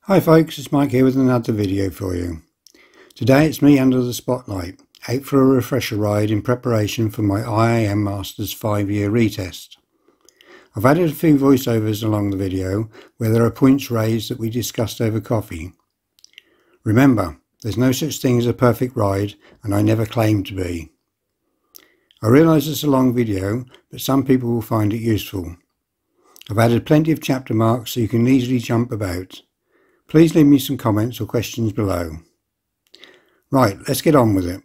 Hi folks, it's Mike here with another video for you. Today it's me under the spotlight, out for a refresher ride in preparation for my IAM Masters 5-year retest. I've added a few voiceovers along the video where there are points raised that we discussed over coffee. Remember, there's no such thing as a perfect ride, and I never claim to be. I realise it's a long video, but some people will find it useful. I've added plenty of chapter marks so you can easily jump about. Please leave me some comments or questions below. Right, let's get on with it.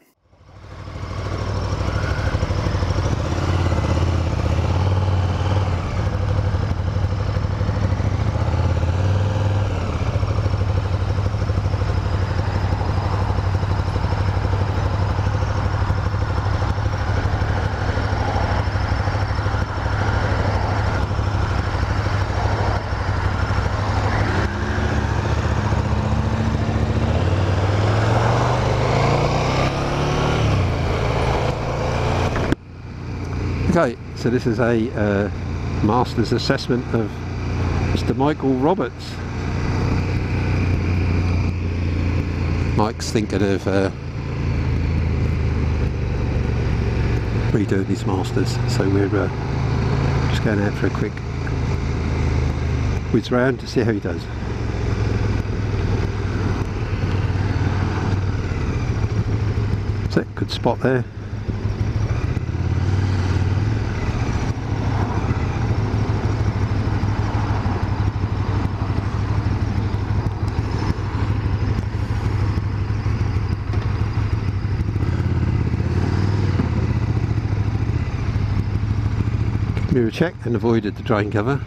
Okay, so this is a Masters assessment of Mr. Michael Roberts. Mike's thinking of redoing his Masters, so we're just going out for a quick whiz round to see how he does. So, good spot there. Mirror check and avoided the drain cover.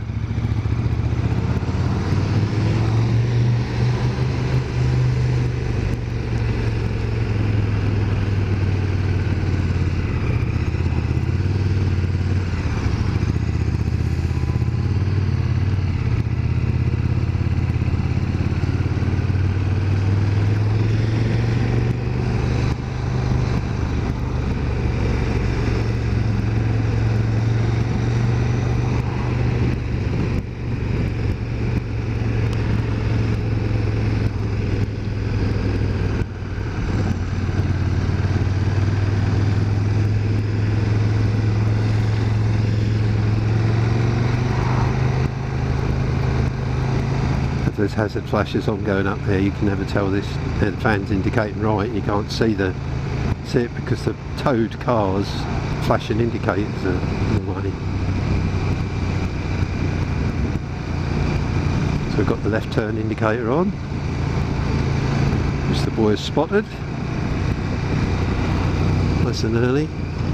There's hazard flashes on going up there. You can never tell this. The fan's indicating right. You can't see it because the towed cars flashing indicators are in the way. So we've got the left turn indicator on, which the boy has spotted nice and early.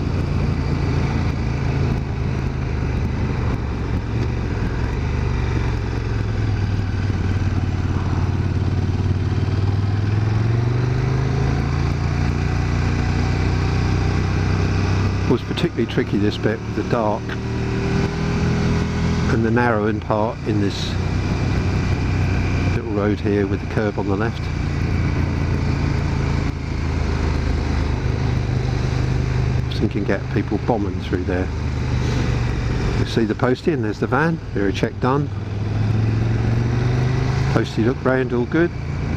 Was particularly tricky this bit with the dark and the narrowing part in this little road here with the curb on the left. I think you can get people bombing through there. You see the postie and there's the van. Mirror check done. Postie look round, all good.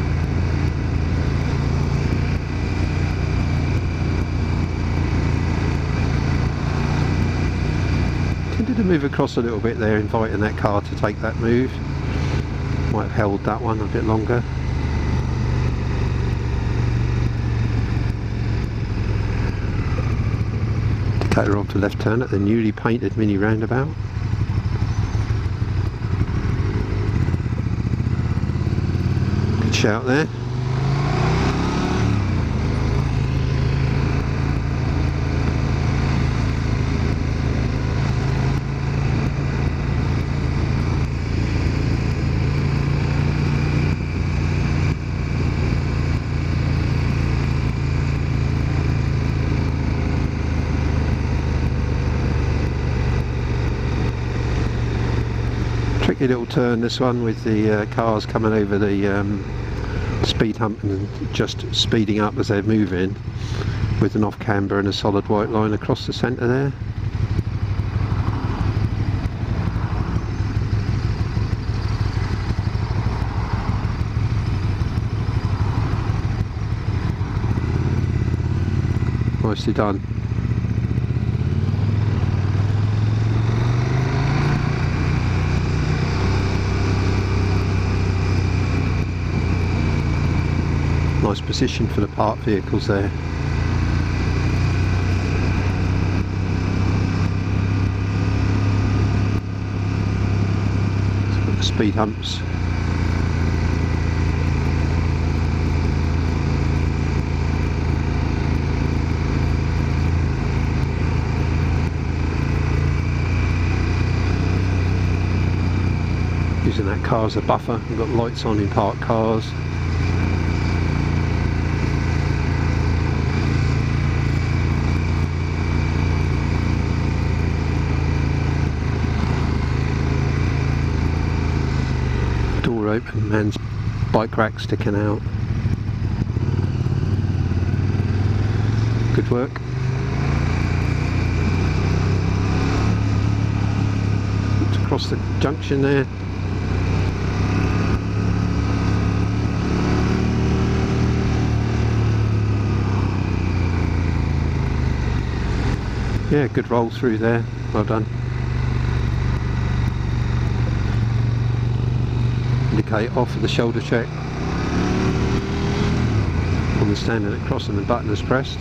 To move across a little bit there, inviting that car to take that move. Might have held that one a bit longer. Indicator on to left turn at the newly painted mini roundabout. Good shout there. Tricky little turn this one with the cars coming over the speed hump and just speeding up as they're moving, with an off camber and a solid white line across the centre there. nicely done. Nice position for the parked vehicles there. Let's put the speed humps. Using that car as a buffer. We've got lights on in parked cars. Door open, man's bike rack sticking out. Good work. It's across the junction there. Yeah, good roll through there. Well done. Indicate off for the shoulder check. Woman standing across and the button is pressed.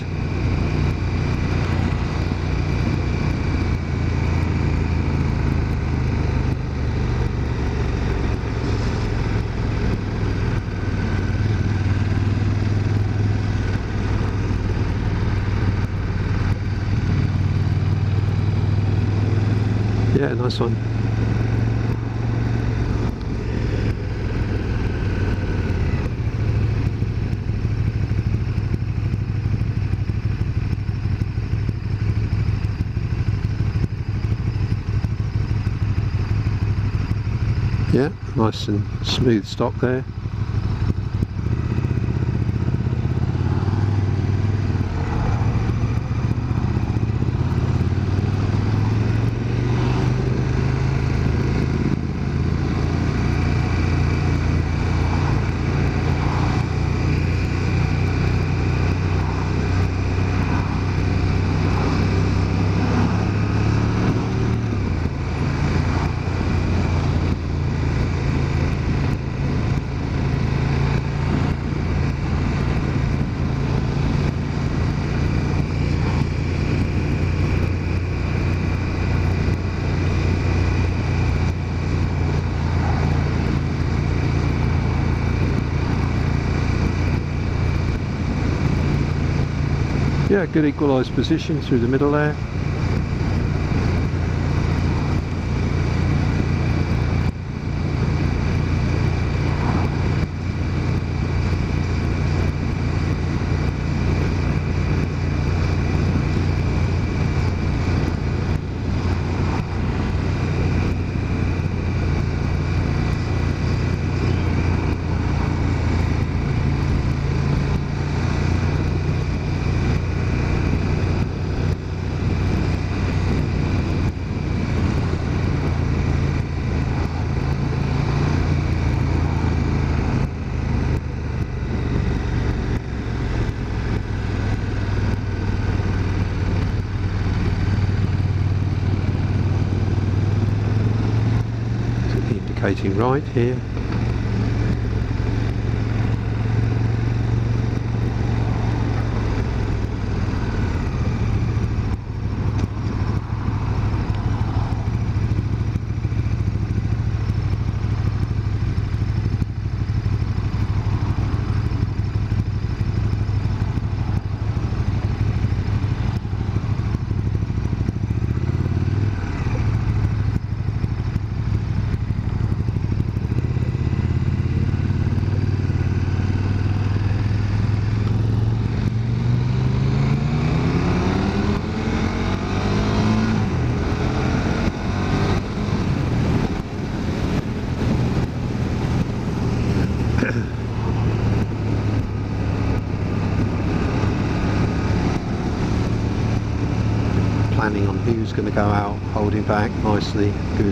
Yeah, nice one. Yeah, nice and smooth stop there. Yeah, good equalised position through the middle there. Indicating right here. Planning on who's going to go out, holding back nicely, good.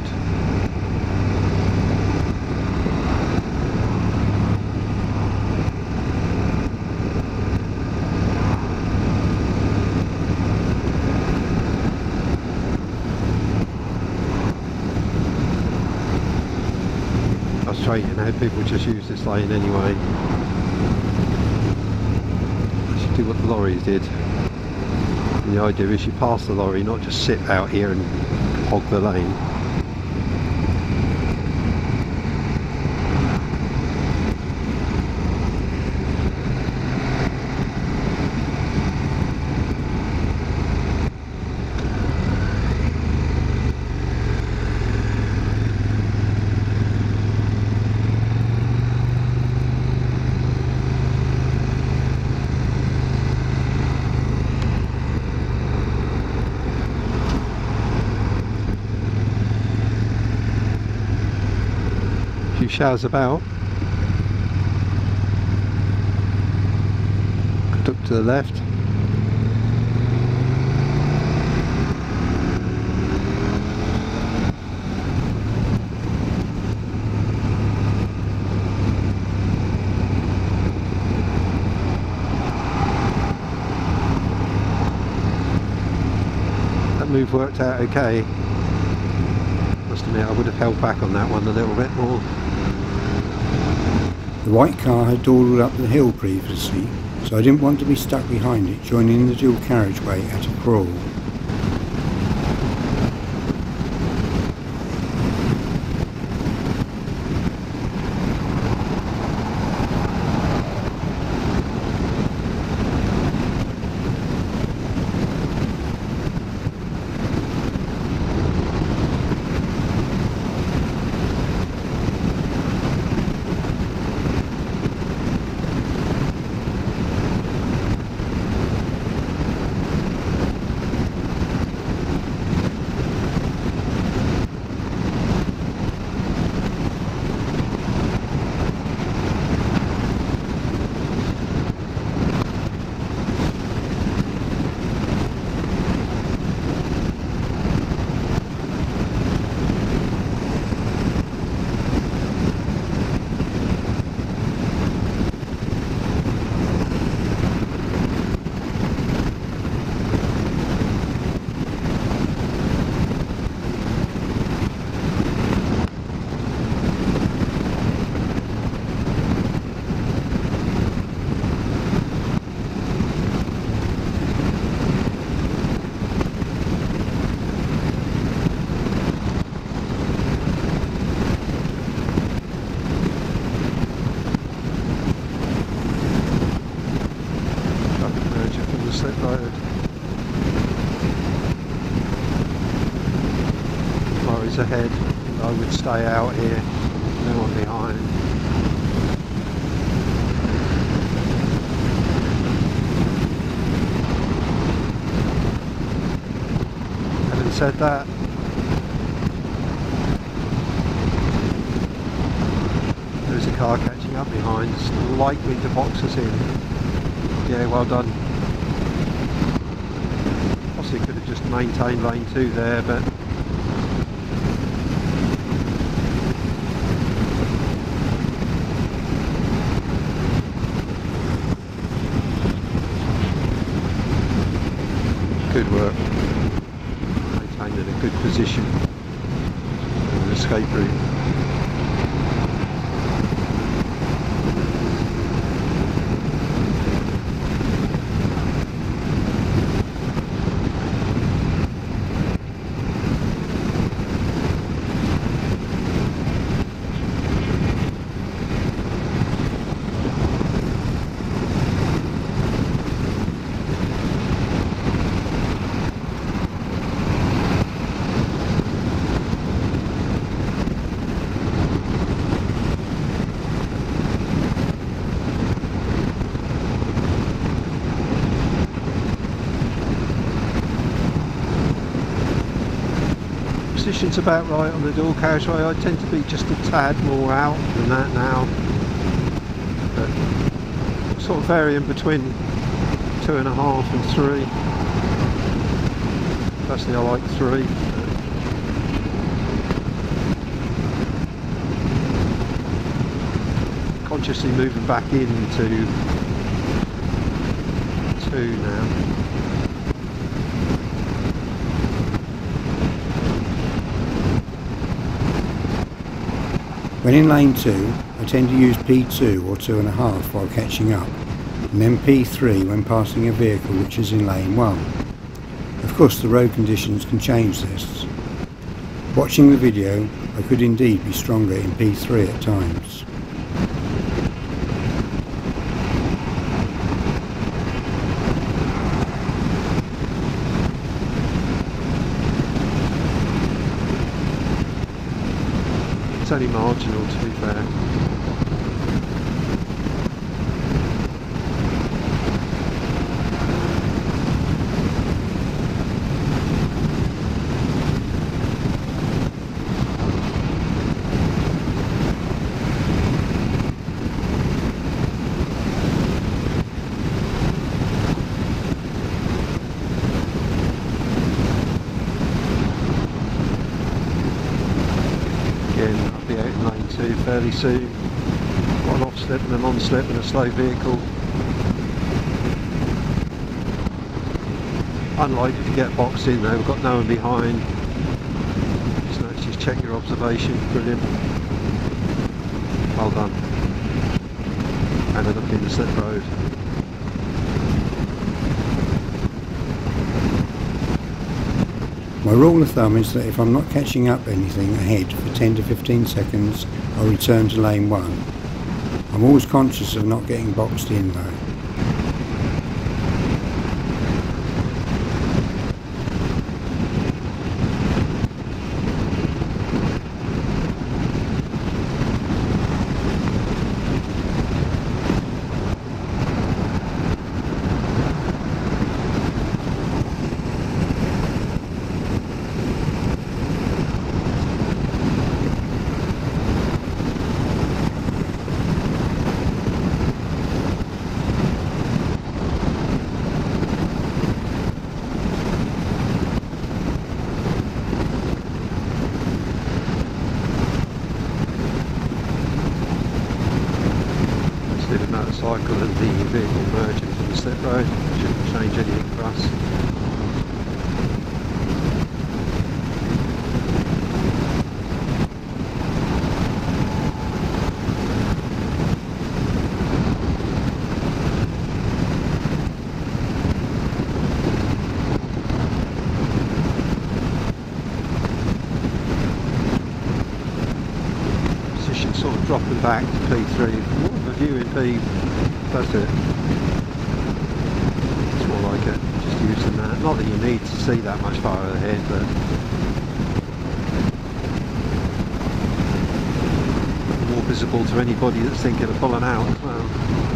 straight ahead, people just use this lane anyway. I should do what the lorries did. And the idea is you pass the lorry, not just sit out here and hog the lane. Few showers about. Look to the left. That move worked out okay. Must admit I would have held back on that one a little bit more. The white car had dawdled up the hill previously, so I didn't want to be stuck behind it joining the dual carriageway at a crawl. Slip road. Lorries ahead. I would stay out here. No one behind. Having said that, there's a car catching up behind. It's likely to box us in. Yeah, well done. Could have just maintained lane 2 there, but good work. Maintained in a good position. An escape route. Position's about right on the dual carriageway. I tend to be just a tad more out than that now, but sort of varying between 2.5 and 3. Personally I like 3. Consciously moving back into 2 now. When in lane 2, I tend to use P2 or 2.5 while catching up, and then P3 when passing a vehicle which is in lane 1. Of course the road conditions can change this. Watching the video, I could indeed be stronger in P3 at times. It's only marginal, to be fair. Again, I'll be out in lane 2 fairly soon. Got an off-slip and an on-slip and a slow vehicle. Unlikely to get boxed in though, we've got no one behind. So let's just check your observation, brilliant. Well done. And a look in the slip road. My rule of thumb is that if I'm not catching up anything ahead for 10 to 15 seconds, I'll return to lane 1. I'm always conscious of not getting boxed in though. The motorcycle and the vehicle merging from the slip road shouldn't change anything for us. Position sort of dropping back to P3. View in P, that's it. It's more like it, just using that. Not that you need to see that much far ahead, but more visible to anybody that's thinking of pulling out as well.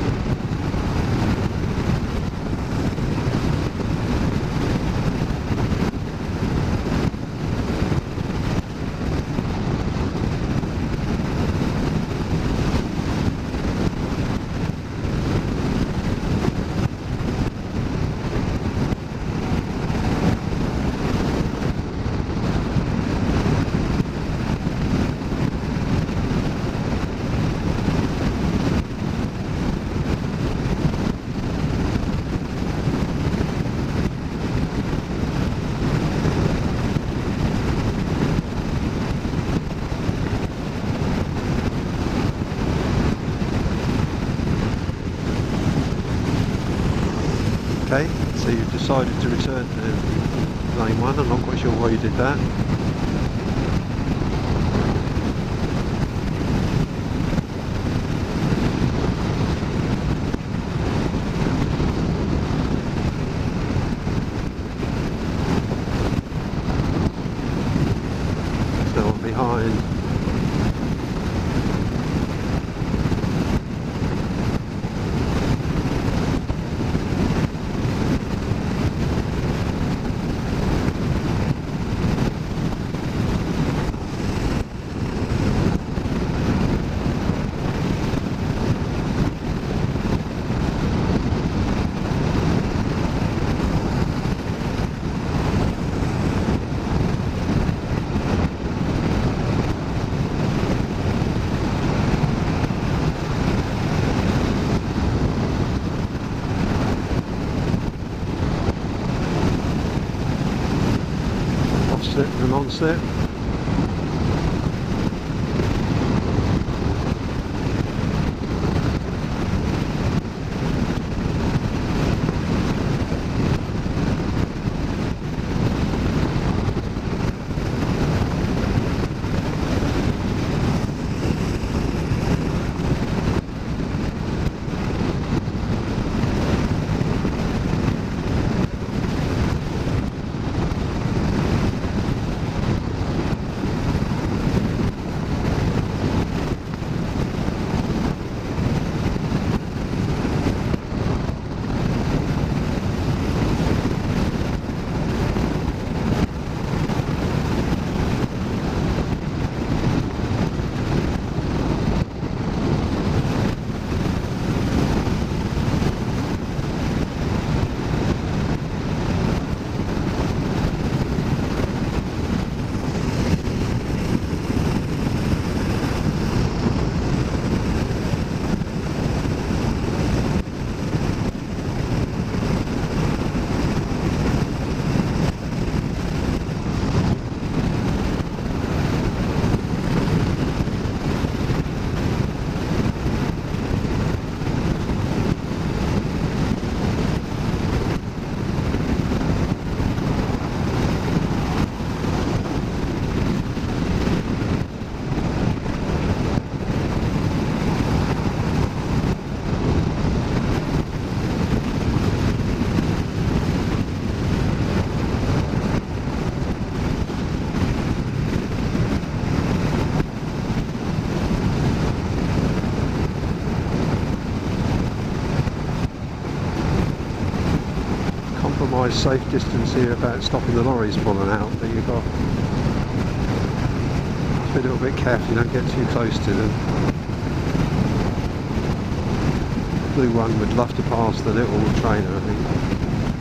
Okay, so you've decided to return to lane 1, I'm not quite sure why you did that. Still behind. Off slip and on slip. compromised safe distance here about stopping the lorries pulling out, but you've got to be a little bit careful you don't get too close to them. Blue one would love to pass the little trailer, I think.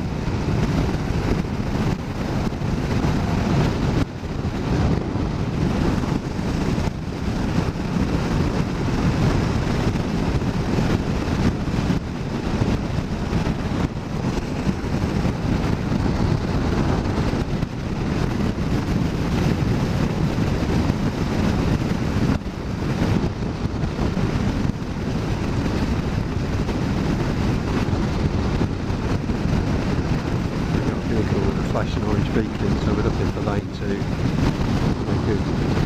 Flashing orange beacon, so we're looking for lane 2. Very good.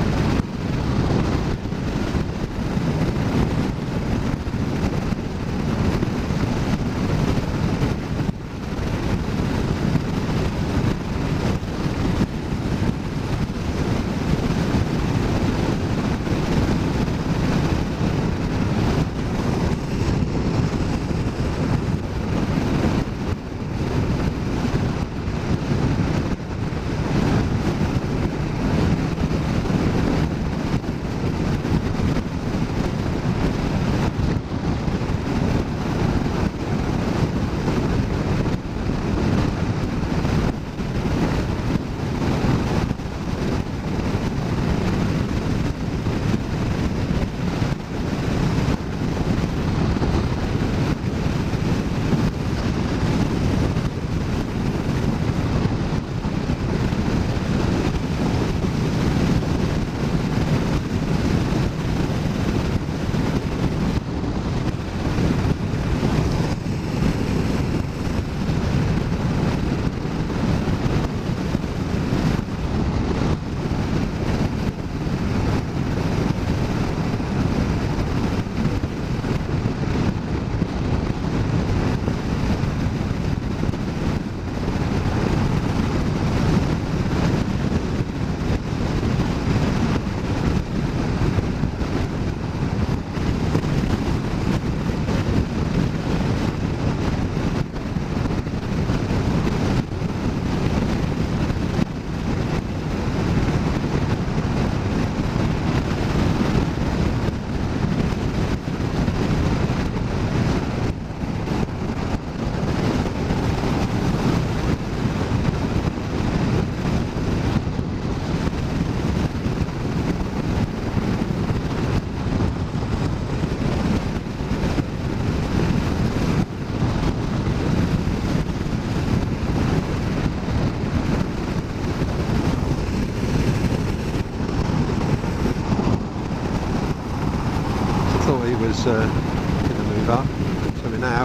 Was going to move up, so we're now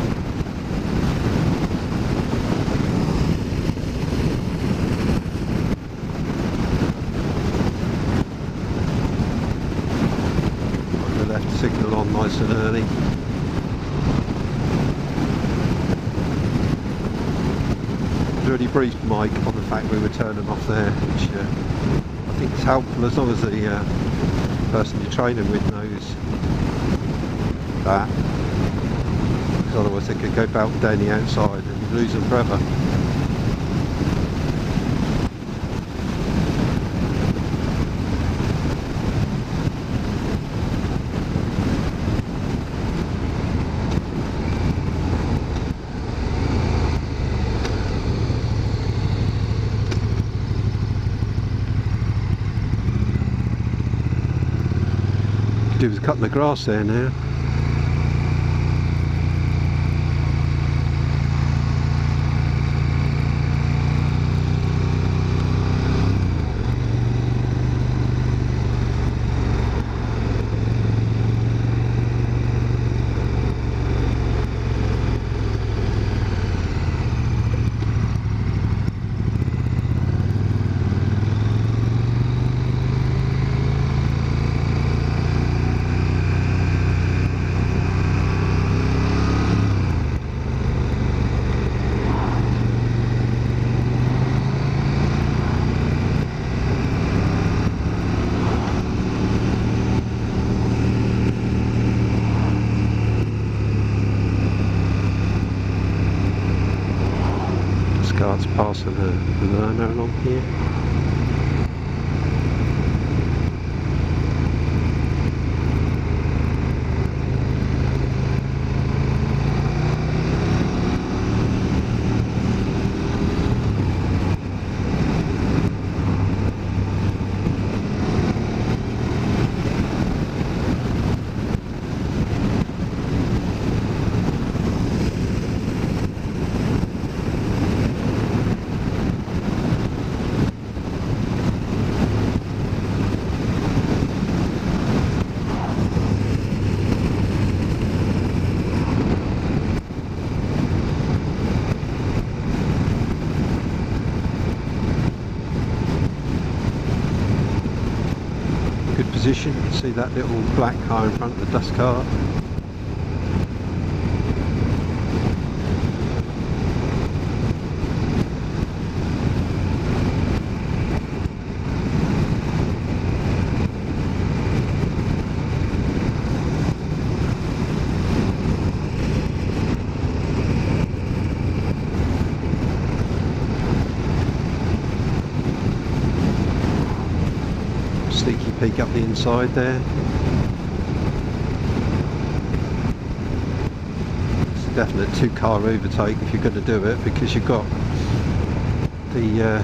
got the left signal on nice and early. Really briefed Mike on the fact we were turning off there, which I think is helpful as long as the person you're training with knows that, because otherwise they could go back down the outside and you'd lose them forever. Could do with cutting the grass there now. pass of a learner along here. Position. You can see that little black car in front of the dust cart. Sneaky peek up the inside there. It's a definite 2-car overtake if you're going to do it, because you've got the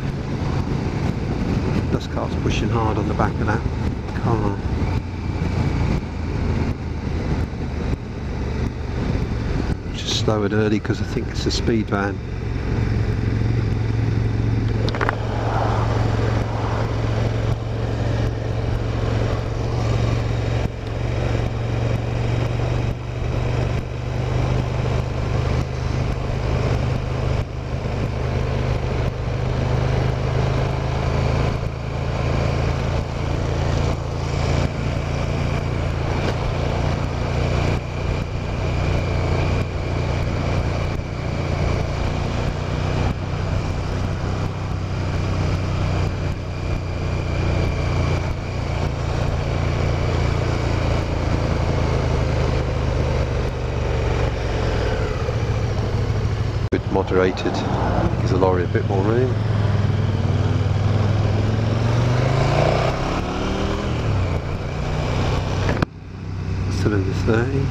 dust carts pushing hard on the back of that car. Just slow it early because I think it's a speed van. Moderated, gives the lorry a bit more room. Cylinder 30.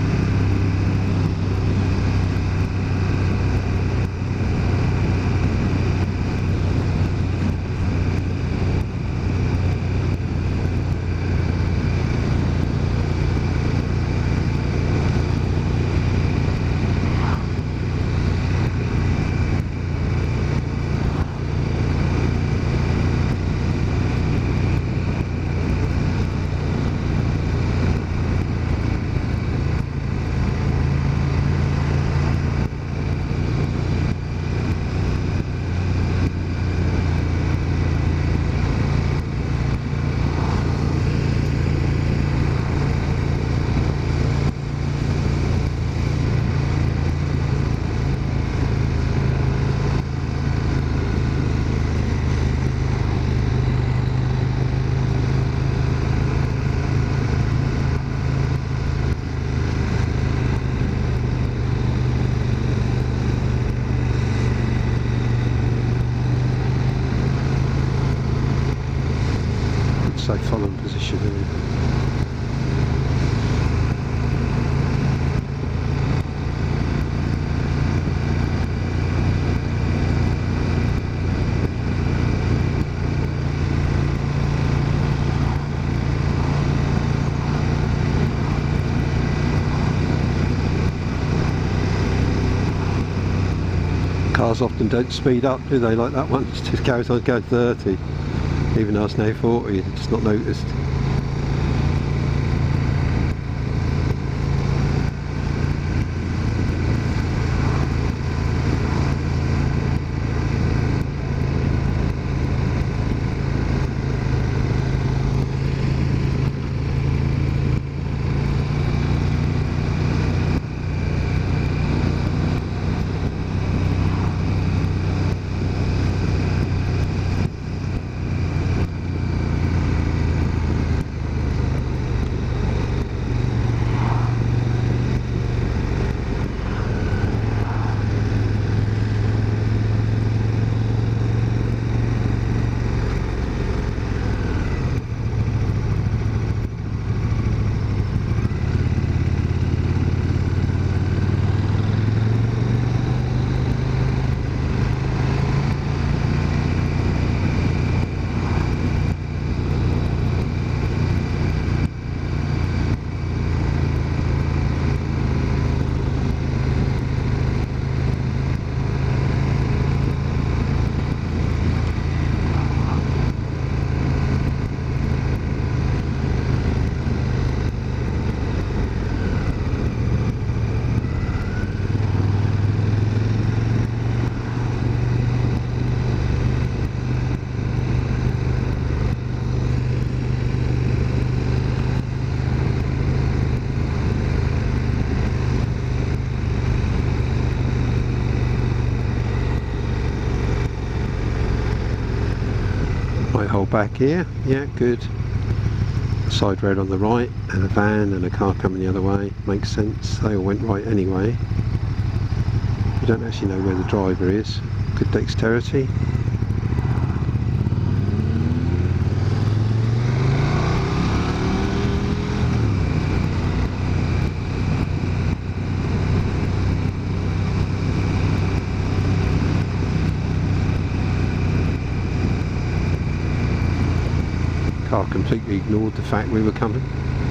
So following position. Cars often don't speed up, do they, like that one? It just carries on going 30. Even though it's now 40, it's not noticed. back here. Yeah, good. Side road on the right, and a van and a car coming the other way. Makes sense. They all went right anyway. You don't actually know where the driver is. Good dexterity. Car completely ignored the fact we were coming.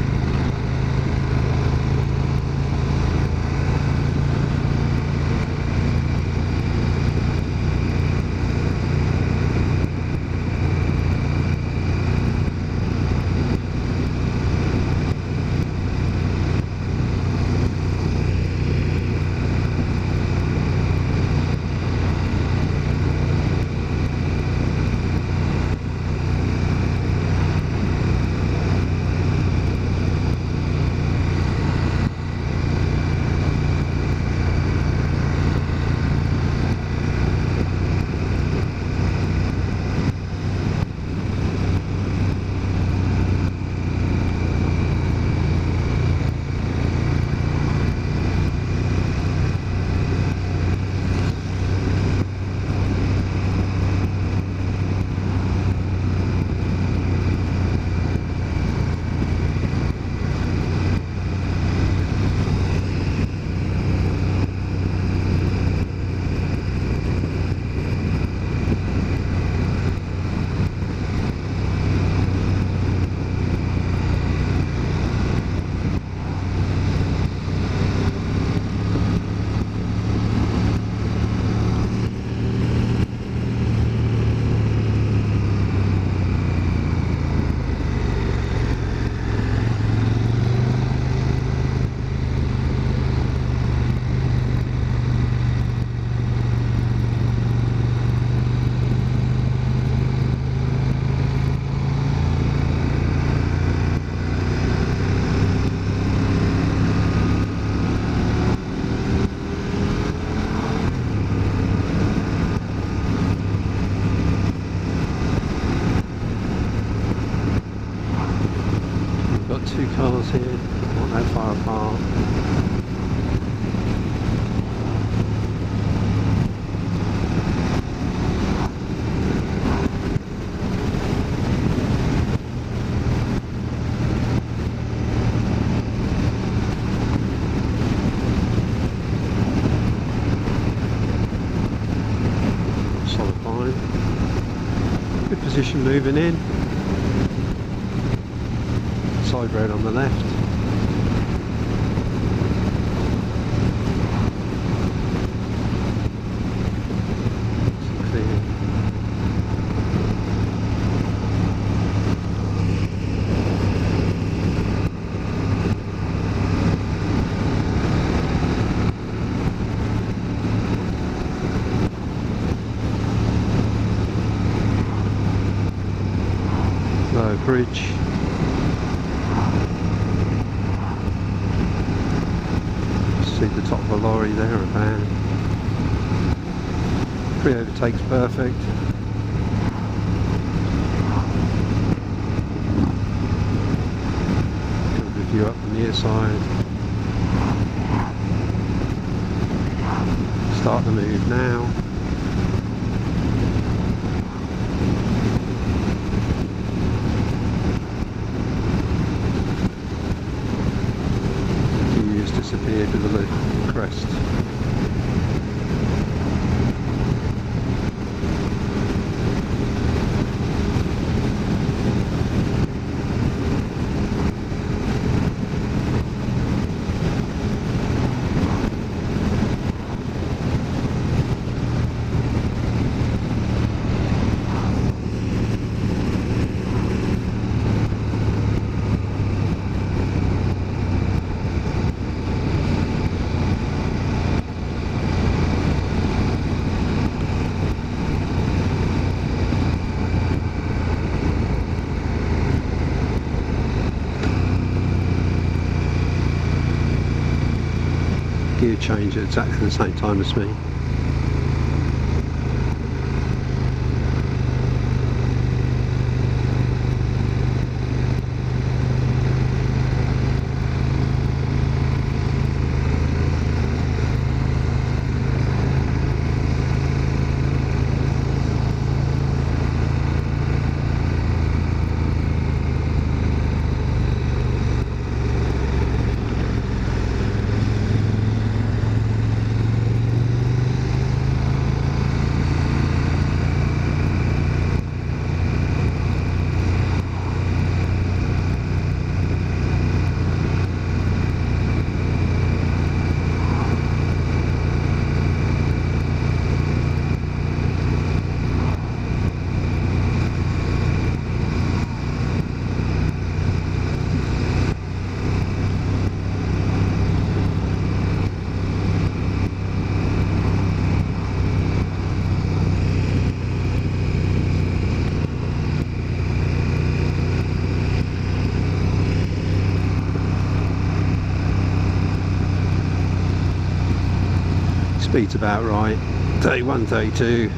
Two cars here, not that far apart. Solid line. Good position moving in. Side road on the left. Clear. Low bridge. See the top of a lorry there, a van. Pre-overtake's perfect. Good view up the near side. Start the move now. Disappeared with a little crest. Gear change at exactly the same time as me. speed's about right. 31, 32.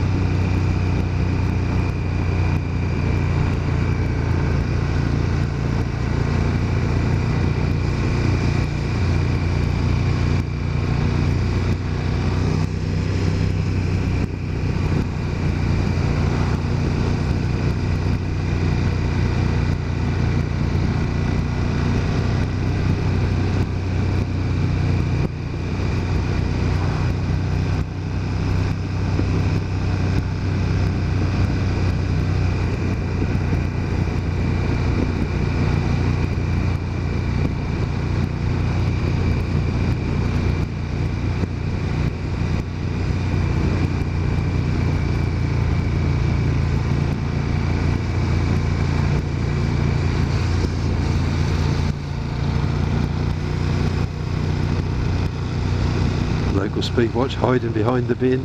Local speed watch hiding behind the bin.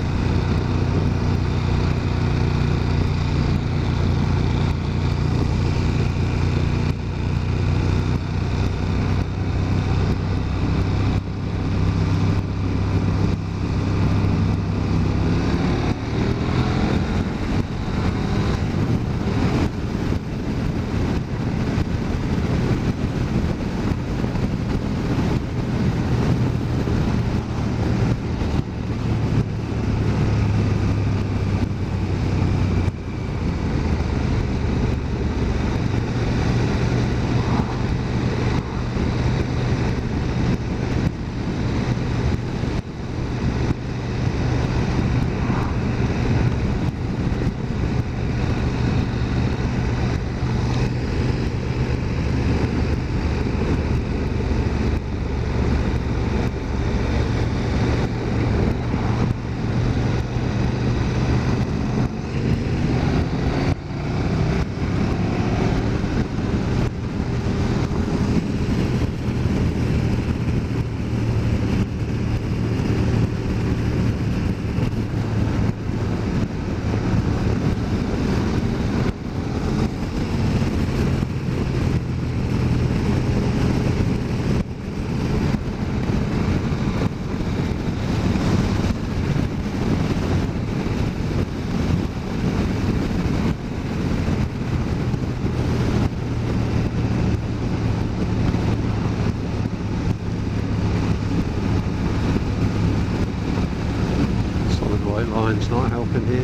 Line's not helping here.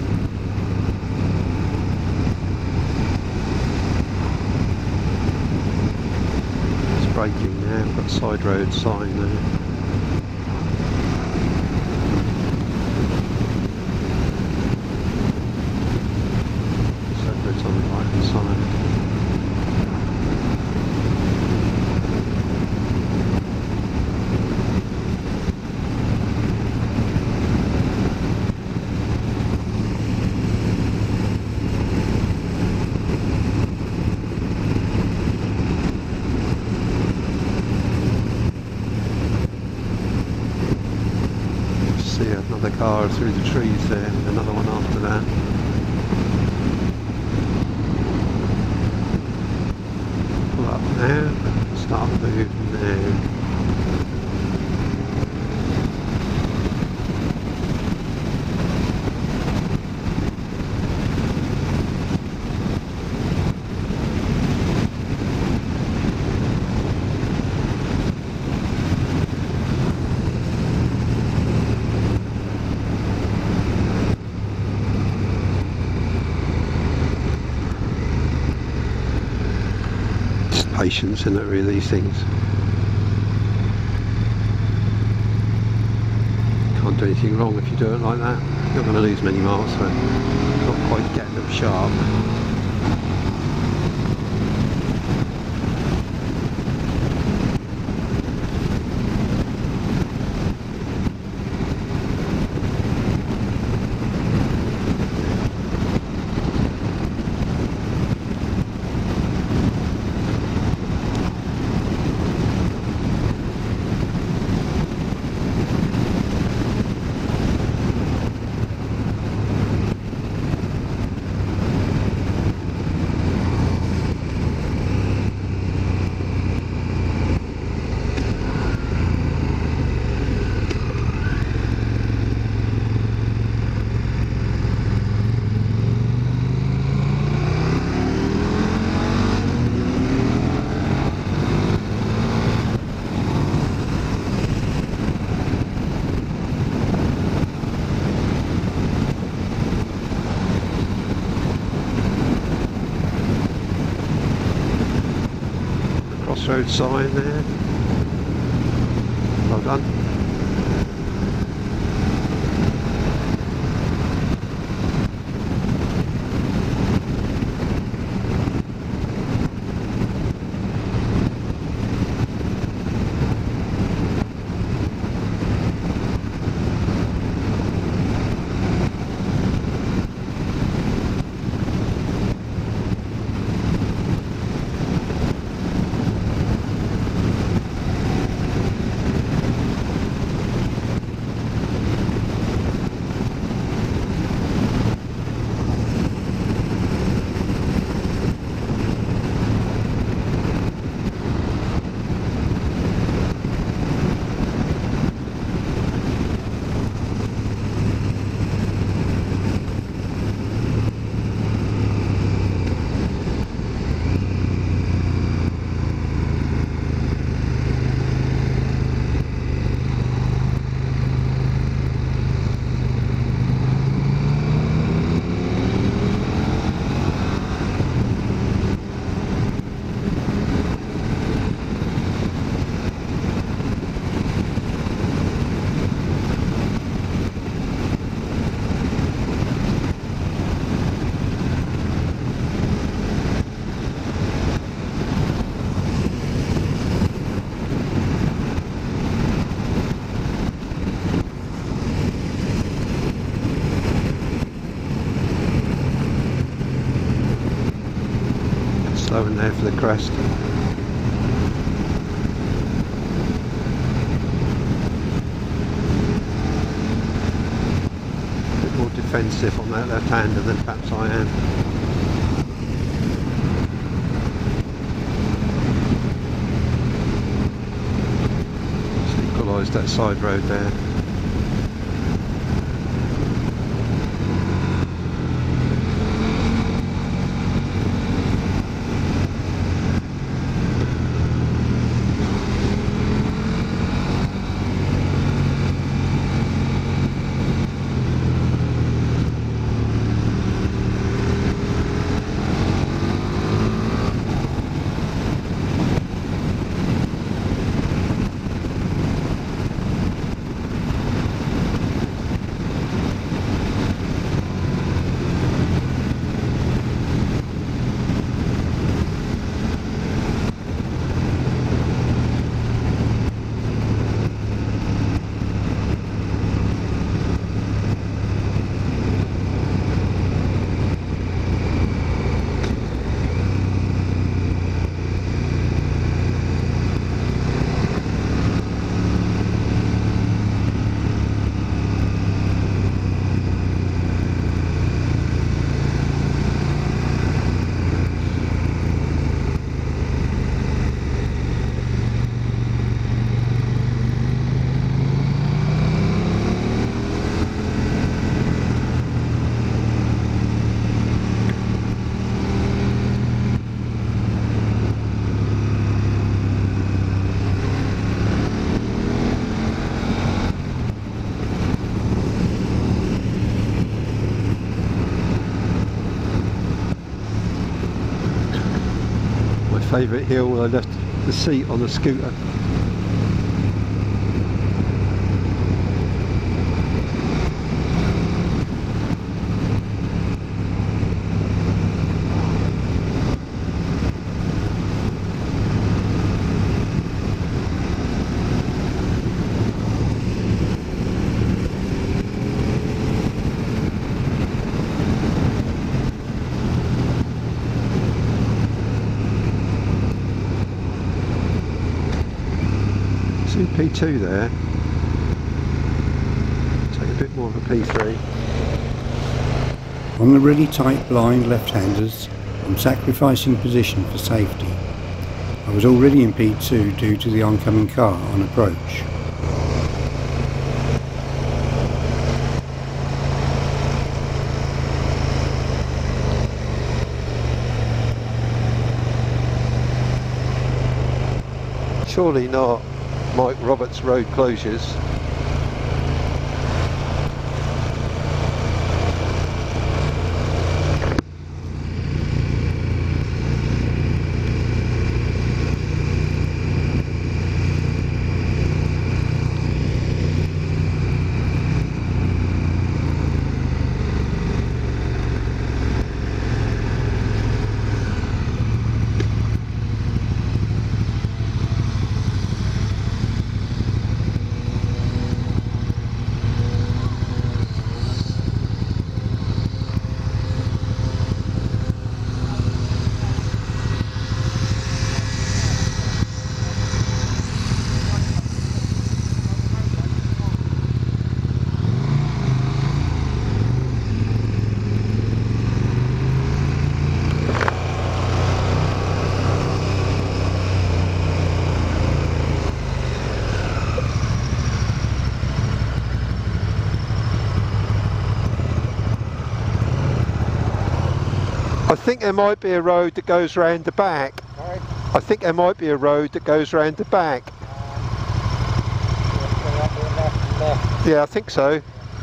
It's braking now, got a side road sign there. Side road's on the right hand side. See another car through the trees there, another one after that. Pull up now, start moving now. Patience in it, really, these things. Can't do anything wrong if you do it like that. You're not going to lose many miles, so not quite getting them sharp. crossroad sign there. Well done. Slowing there for the crest. A bit more defensive on that left-hander than perhaps I am. Just equalised that side road there. Favourite hill where I left the seat on the scooter. P2 there, take a bit more of a P3. On the really tight blind left-handers, I'm sacrificing position for safety. I was already in P2 due to the oncoming car on approach. Surely not Mike Roberts road closures. I think there might be a road that goes round the back. Sorry? I think there might be a road that goes round the back. Left. Yeah, I think so.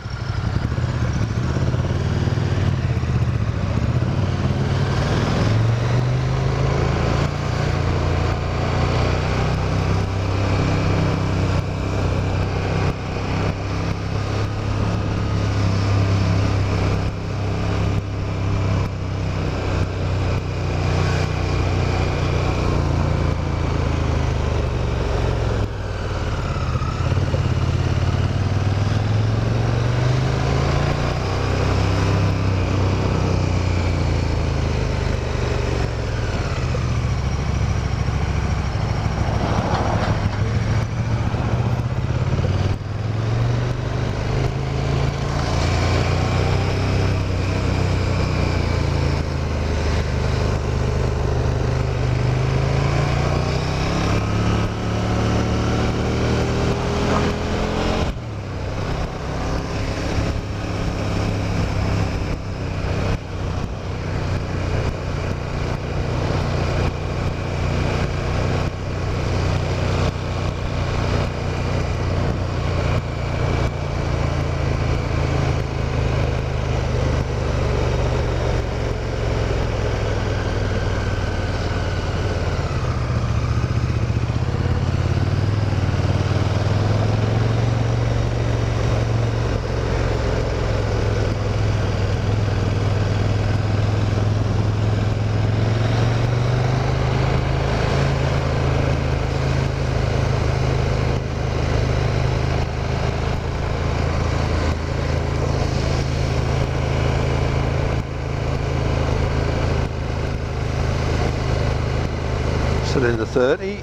Still in the 30.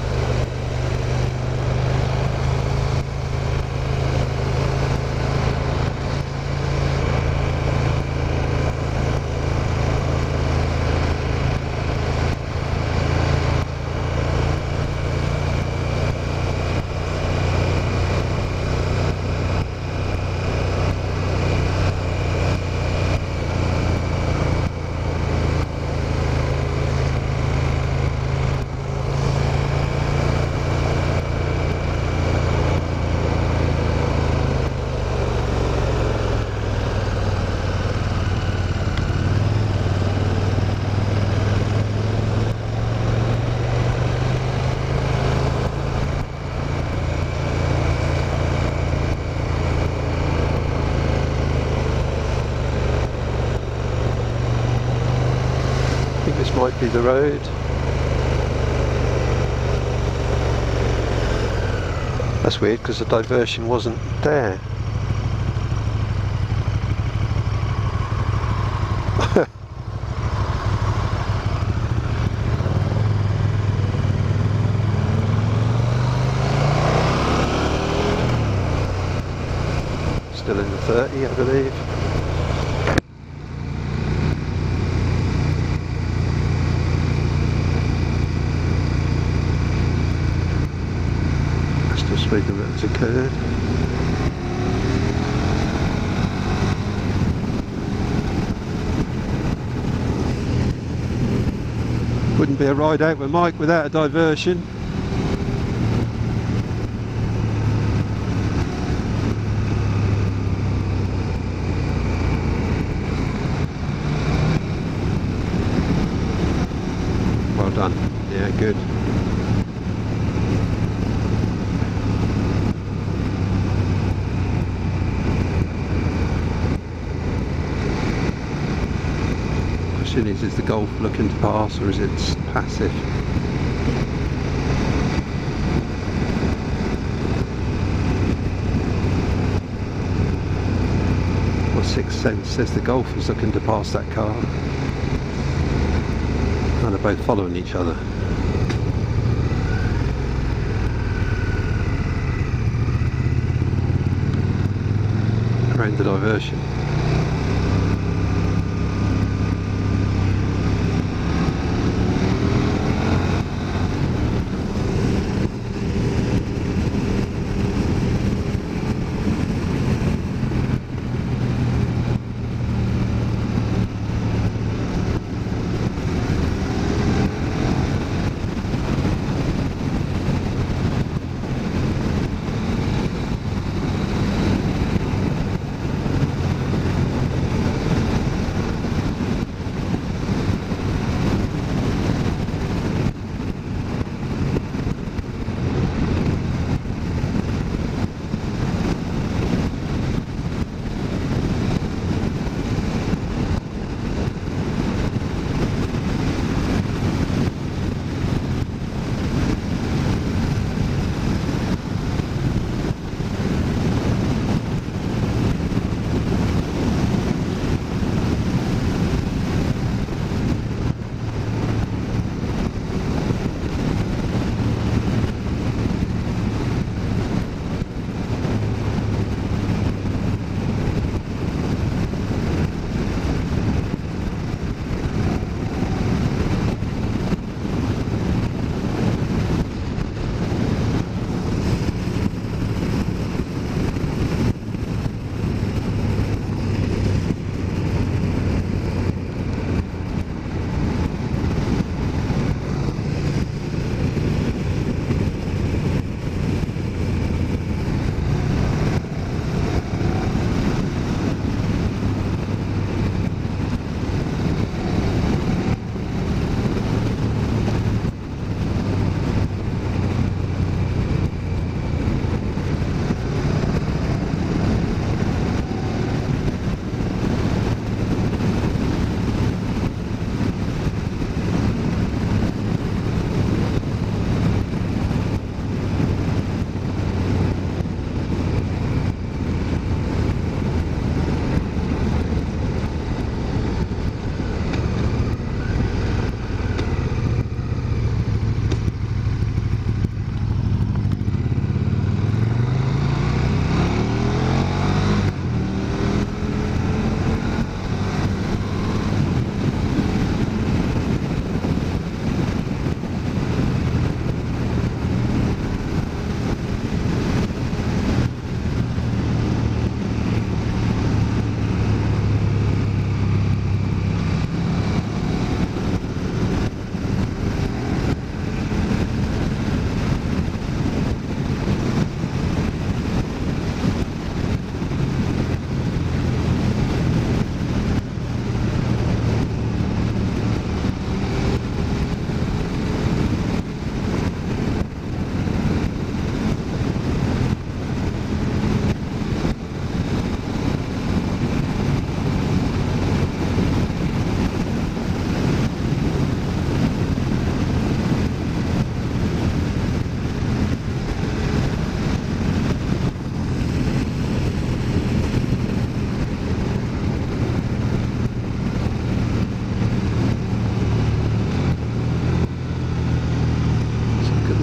This might be the road. That's weird because the diversion wasn't there. Still in the 30, I believe. Speed limit has occurred. Wouldn't be a ride out with Mike without a diversion. Well done. Yeah, good. Is the Golf looking to pass or is it passive? My sixth sense says the Golf is looking to pass that car. And they're both following each other. Around the diversion.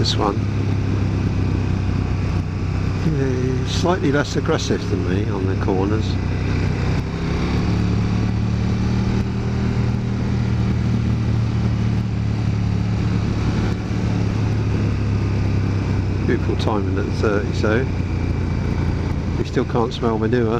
this one. Yeah, he's slightly less aggressive than me on the corners. Beautiful timing at the 30, so we still can't smell manure.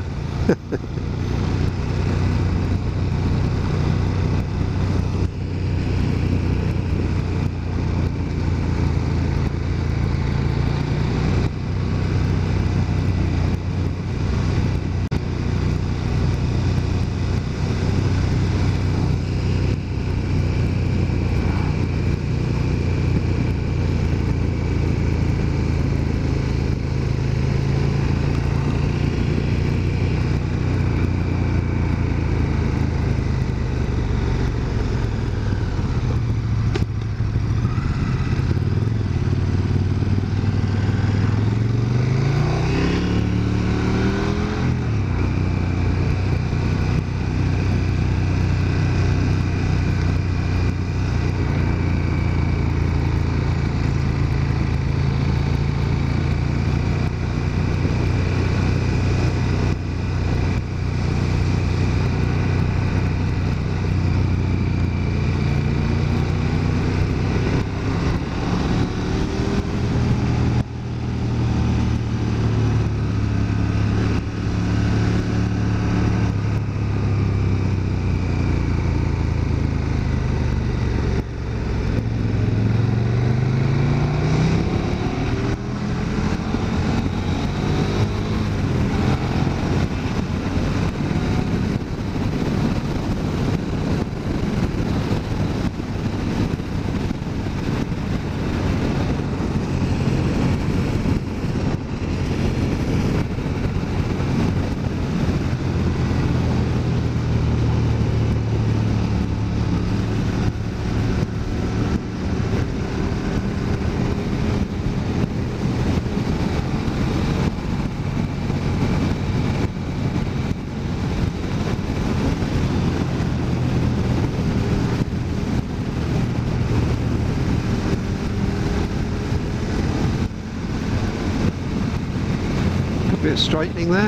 Bit of straightening there.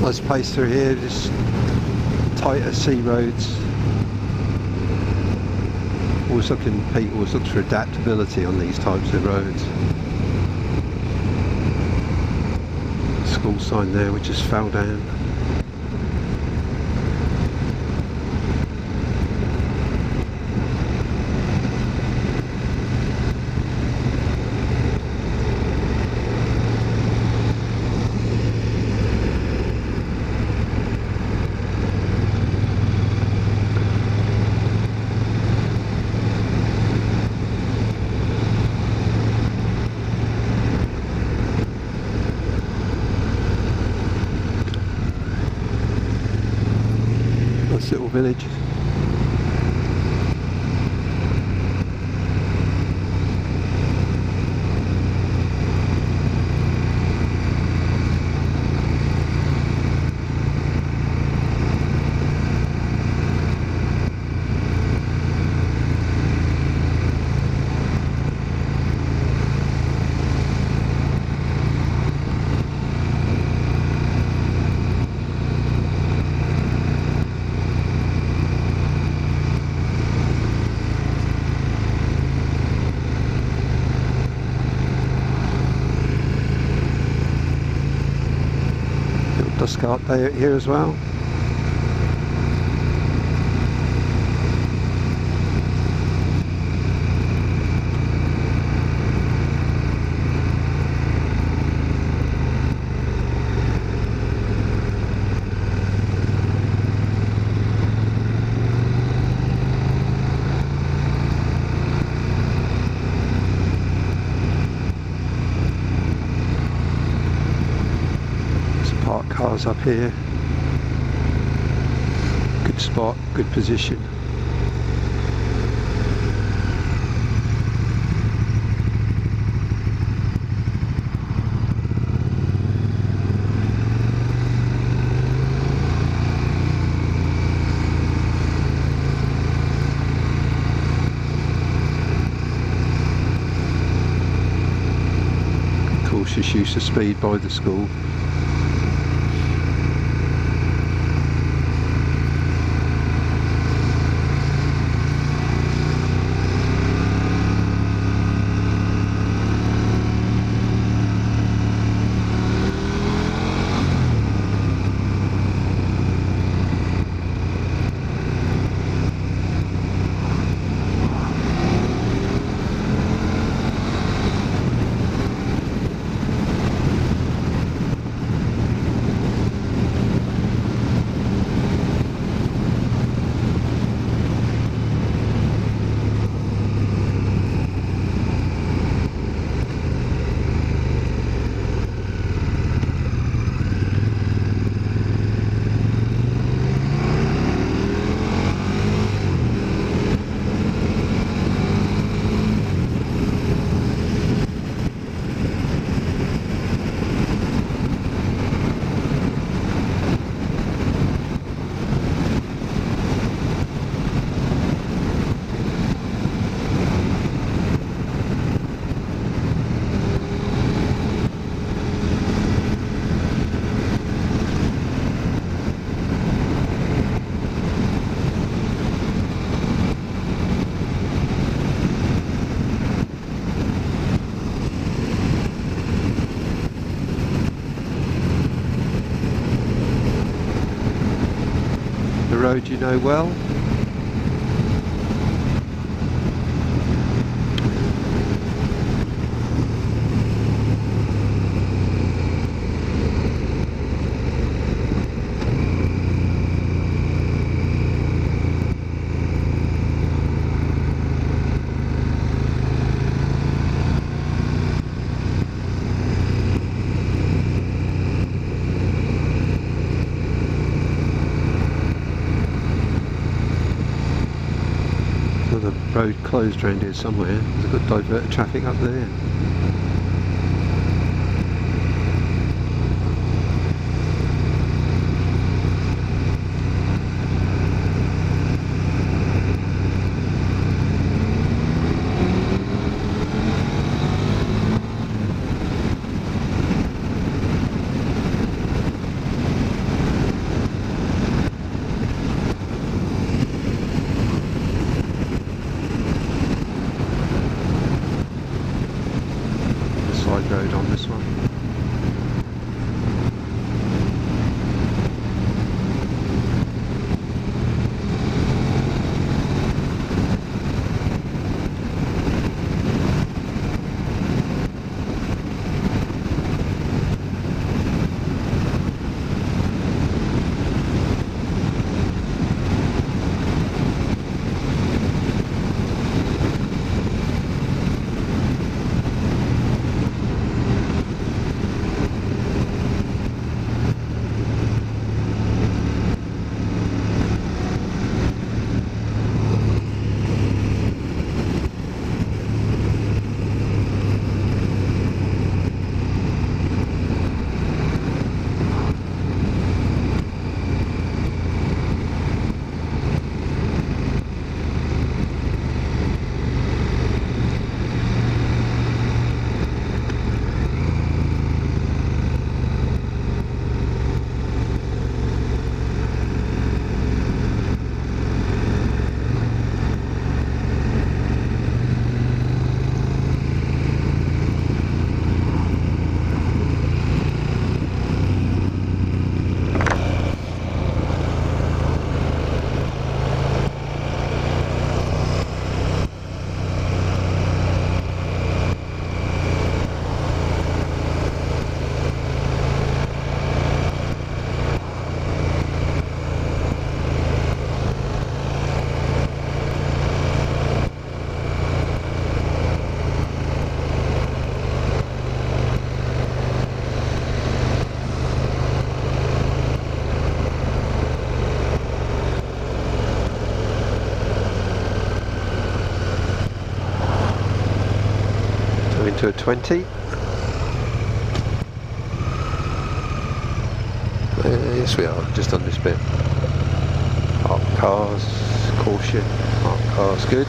Nice place through here, just tighter sea roads. Pete always looks for adaptability on these types of roads. School sign there which just fell down. Nice little village. Dustcart day out here as well. Park cars up here. Good spot, good position. Cautious use of speed by the school. The road you know well. The road closed around here somewhere. There's a good divert of traffic up there. road on this one. Into a 20. Yes, we are just on this bit. Parked cars, caution. Parked cars, good.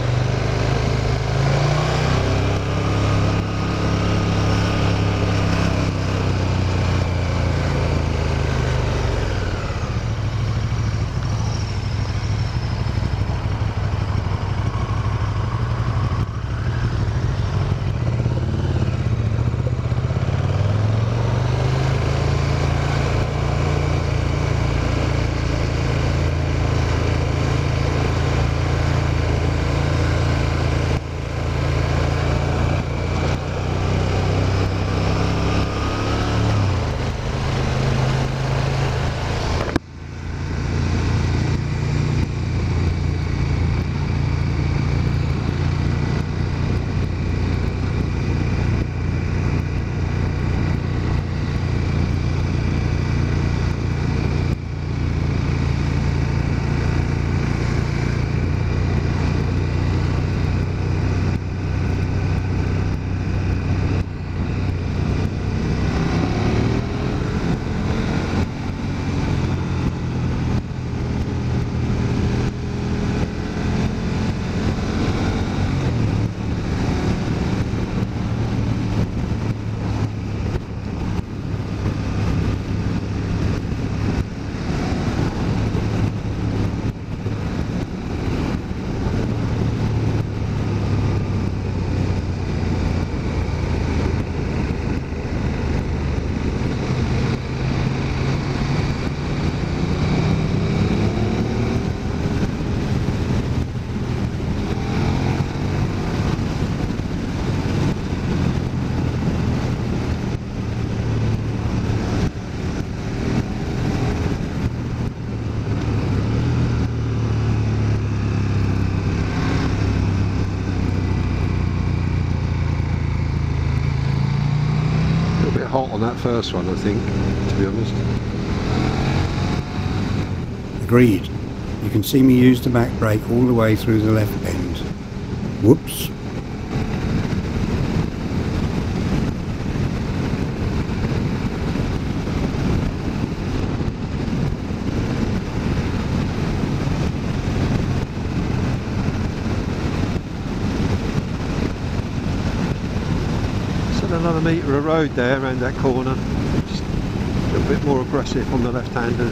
Hot on that first one, I think, to be honest. Agreed. You can see me use the back brake all the way through the left bend. Whoops. Another metre of road there around that corner, just a little bit more aggressive on the left-handers.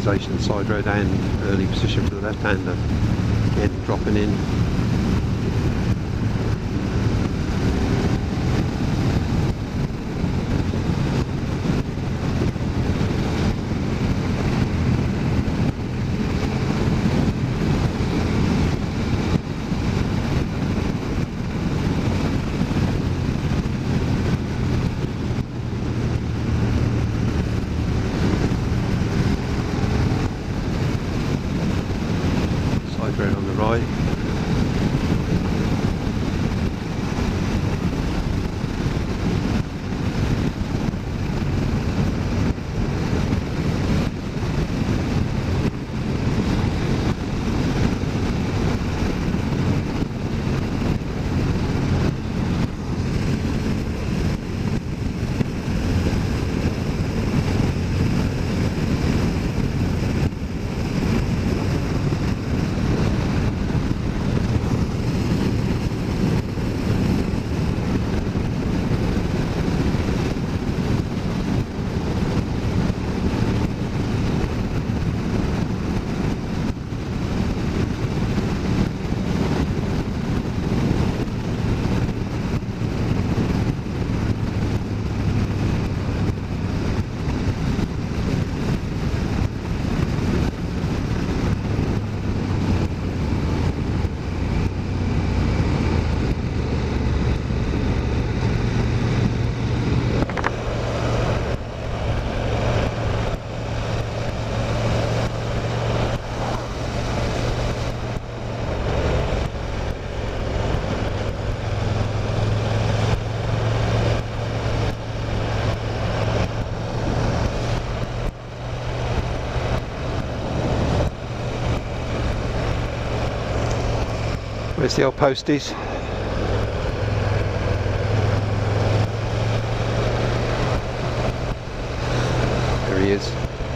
stabilisation side road and early position for the left-hander. Again, dropping in. Road on the right. Where's the old posties? There he is.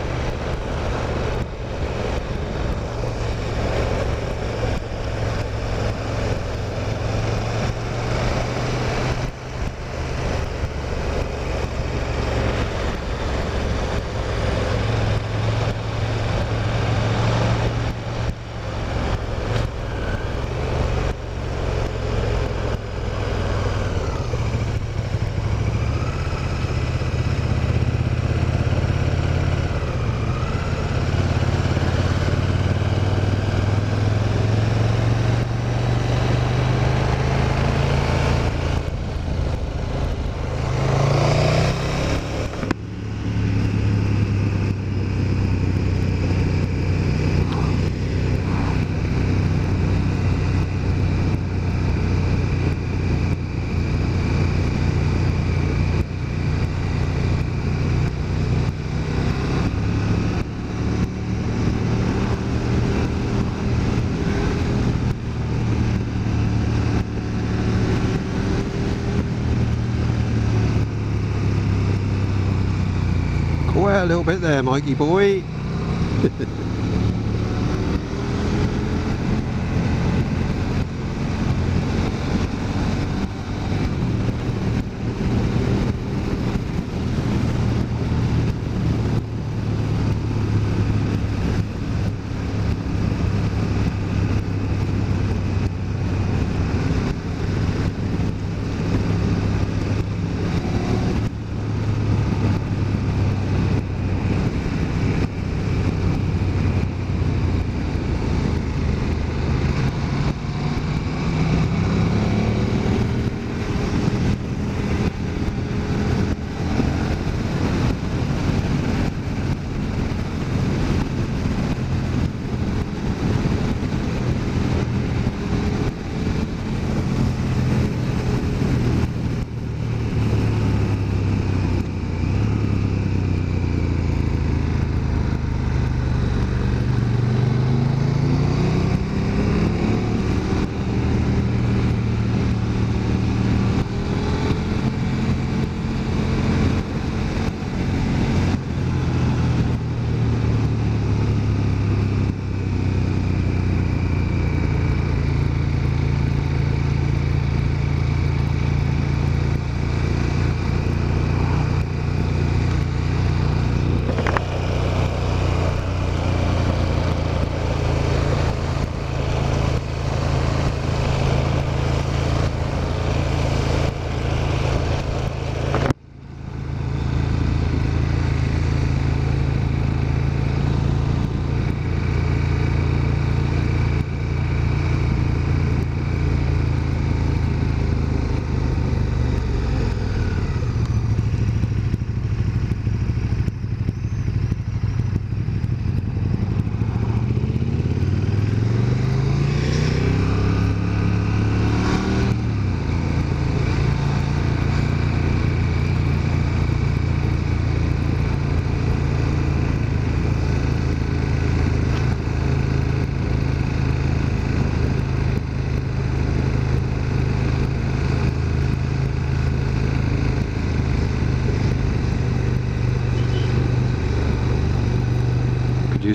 Well, a little bit there, Mikey boy.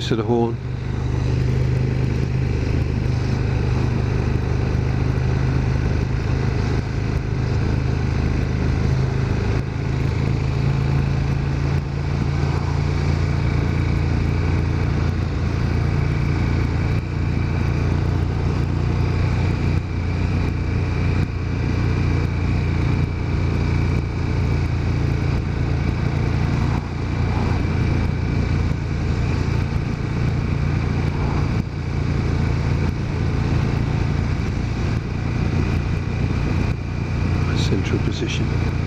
use of the horn. Central position.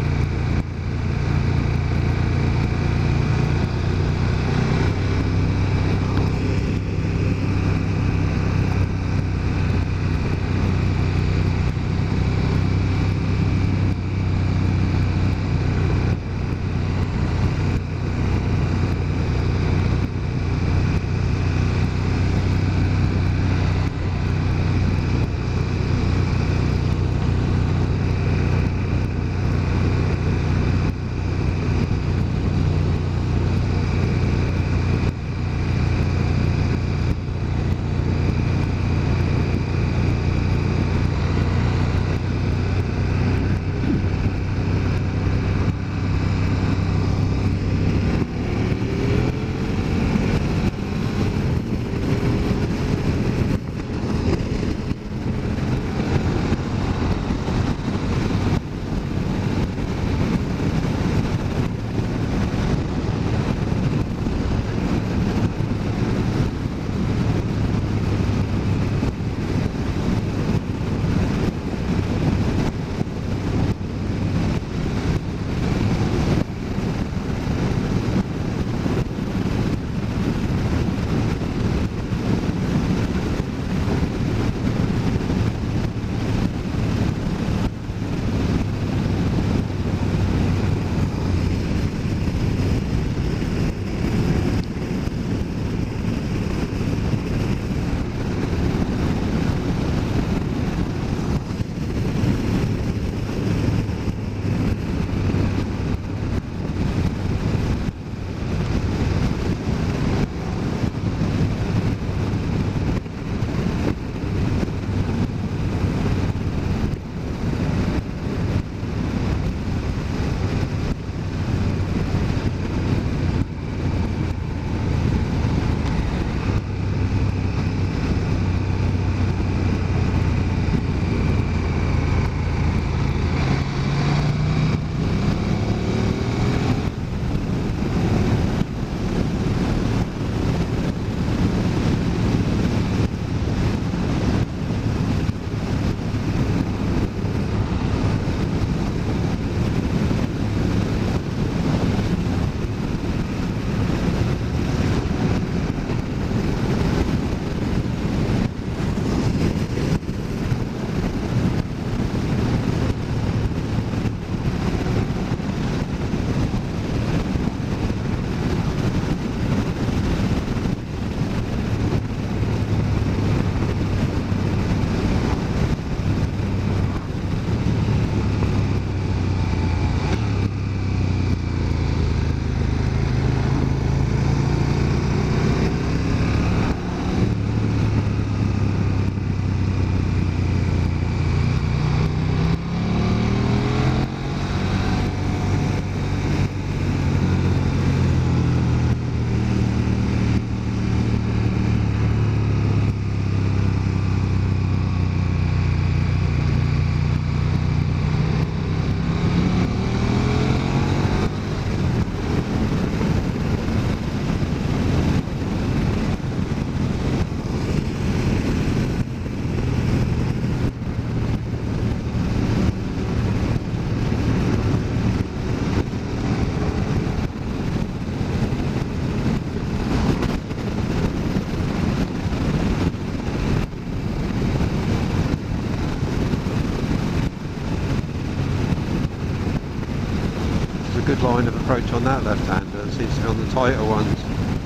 good line of approach on that left-hander, seems to be on the tighter ones.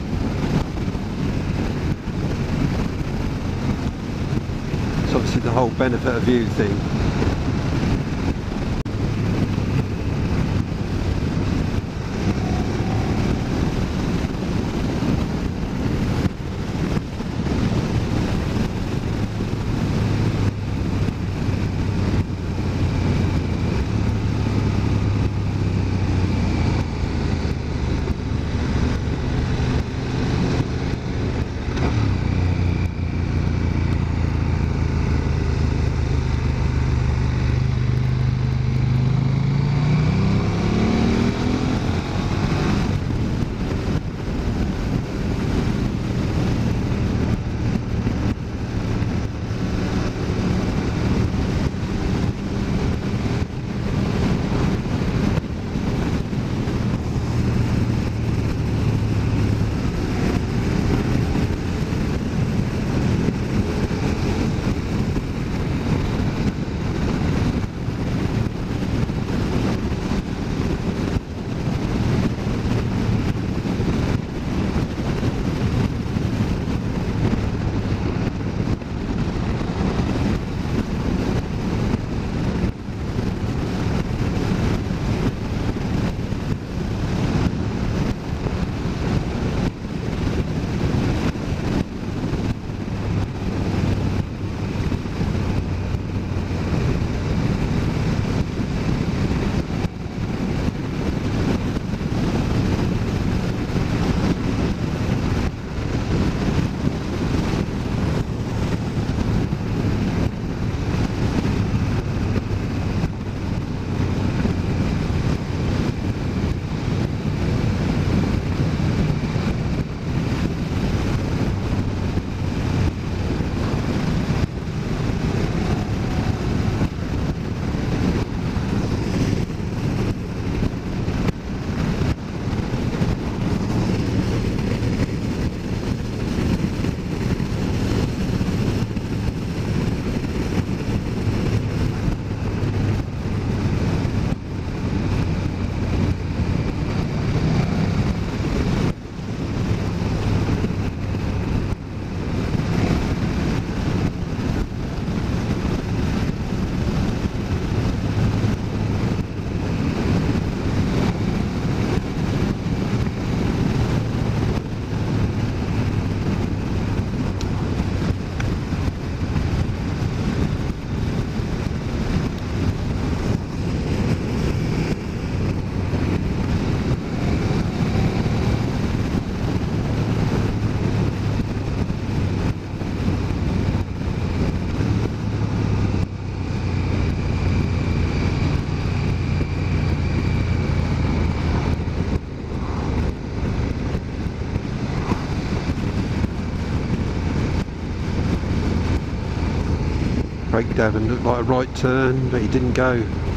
It's obviously the whole benefit of view thing. Brake Davin looked like a right turn, but he didn't go.